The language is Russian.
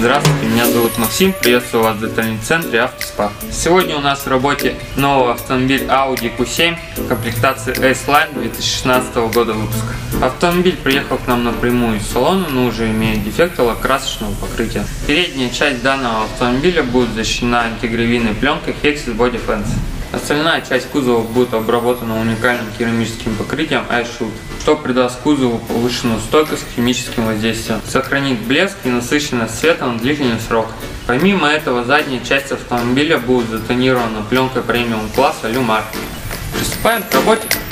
Здравствуйте, меня зовут Максим, приветствую вас в детальном центре Автоспа. Сегодня у нас в работе новый автомобиль Audi Q7 комплектации S-Line 2016 года выпуска. Автомобиль приехал к нам напрямую из салона, но уже имеет дефекты лаково-красочного покрытия. Передняя часть данного автомобиля будет защищена антигравийной пленкой Hexis Body Fence. Остальная часть кузова будет обработана уникальным керамическим покрытием iShield, что придаст кузову повышенную стойкость к химическим воздействиям, сохранит блеск и насыщенность цвета на длительный срок. Помимо этого, задняя часть автомобиля будет затонирована пленкой премиум класса Lumar. Приступаем к работе.